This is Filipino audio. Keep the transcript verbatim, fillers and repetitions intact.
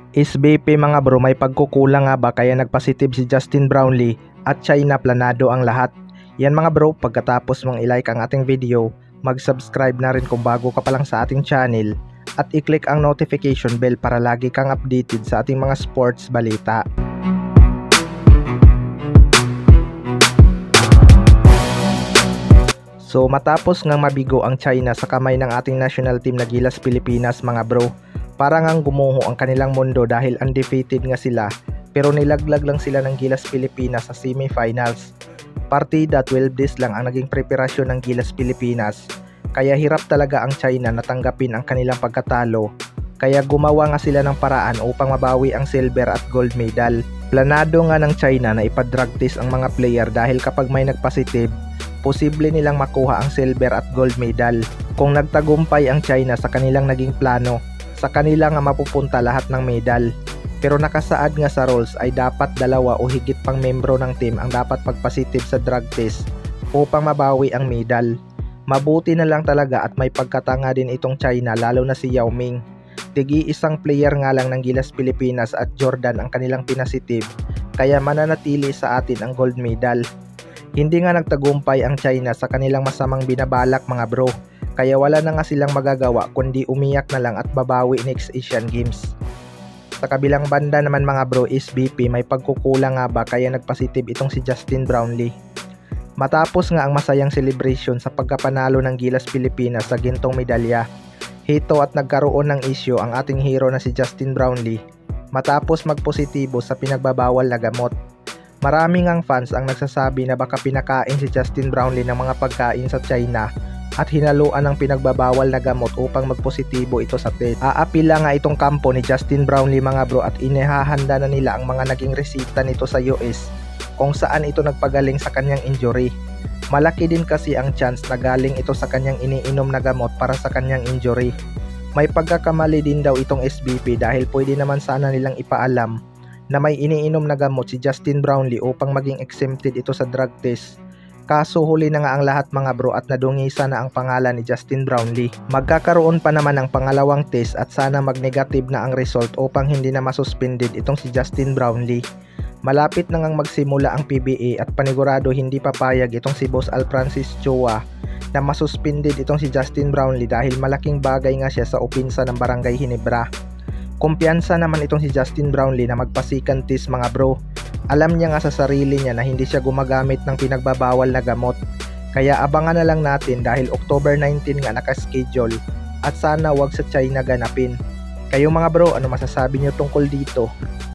S B P mga bro, may pagkukulang nga ba kaya nagpositive si Justin Brownlee at China planado ang lahat? Yan mga bro, pagkatapos mong ilike ang ating video, mag-subscribe na rin kung bago ka pa lang sa ating channel at i-click ang notification bell para lagi kang updated sa ating mga sports balita. So matapos ngang mabigo ang China sa kamay ng ating national team na Gilas Pilipinas mga bro, parang ang gumuho ang kanilang mundo dahil undefeated nga sila pero nilaglag lang sila ng Gilas Pilipinas sa semifinals. Partida twelve days lang ang naging preparasyon ng Gilas Pilipinas, kaya hirap talaga ang China na tanggapin ang kanilang pagkatalo, kaya gumawa nga sila ng paraan upang mabawi ang silver at gold medal. Planado nga ng China na ipadrag test ang mga player dahil kapag may nagpositive, posible nilang makuha ang silver at gold medal. Kung nagtagumpay ang China sa kanilang naging plano, sa kanila nga mapupunta lahat ng medal. Pero nakasaad nga sa rules ay dapat dalawa o higit pang membro ng team ang dapat magpositive sa drug test upang mabawi ang medal. Mabuti na lang talaga at may pagkatanga din itong China, lalo na si Yao Ming. Tigi isang player nga lang ng Gilas Pilipinas at Jordan ang kanilang pinasitive, kaya mananatili sa atin ang gold medal. Hindi nga nagtagumpay ang China sa kanilang masamang binabalak mga bro, kaya wala na nga silang magagawa kundi umiyak na lang at babawi next Asian Games. Sa kabilang banda naman mga bro, S B P may pagkukulang nga ba kaya nagpositive itong si Justin Brownlee. Matapos nga ang masayang celebration sa pagkapanalo ng Gilas Pilipinas sa gintong medalya, hito at nagkaroon ng issue ang ating hero na si Justin Brownlee matapos magpositibo sa pinagbabawal na gamot. Maraming ang fans ang nagsasabi na baka pinakain si Justin Brownlee ng mga pagkain sa China at hinaluan ng pinagbabawal na gamot upang magpositibo ito sa test. Aapila nga itong kampo ni Justin Brownlee mga bro at inihahanda na nila ang mga naging resita nito sa U S kung saan ito nagpagaling sa kanyang injury. Malaki din kasi ang chance na galing ito sa kanyang iniinom na gamot para sa kanyang injury. May pagkakamali din daw itong S B P dahil pwede naman sana nilang ipaalam na may iniinom na gamot si Justin Brownlee upang maging exempted ito sa drug test. Kaso huli na nga ang lahat mga bro at nadungisa na ang pangalan ni Justin Brownlee. Magkakaroon pa naman ng pangalawang test at sana mag-negative na ang result upang hindi na masuspended itong si Justin Brownlee. Malapit na ngang magsimula ang P B A at panigurado hindi papayag itong si Boss Al Francis Chua na masuspended itong si Justin Brownlee dahil malaking bagay nga siya sa opinsa ng Barangay Ginebra. Kumpiyansa naman itong si Justin Brownlee na magpasikan test mga bro. Alam niya nga sa sarili niya na hindi siya gumagamit ng pinagbabawal na gamot. Kaya abangan na lang natin dahil October nineteenth nga nakaschedule at sana wag sa China ganapin. Kayo mga bro, ano masasabi niyo tungkol dito?